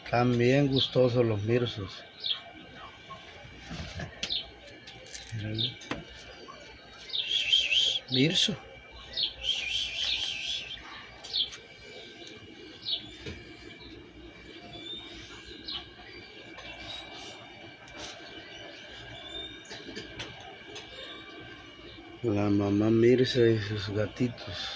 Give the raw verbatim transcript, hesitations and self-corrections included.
Están bien gustosos los mirsos. Mirso. La mamá Mirsa y sus gatitos.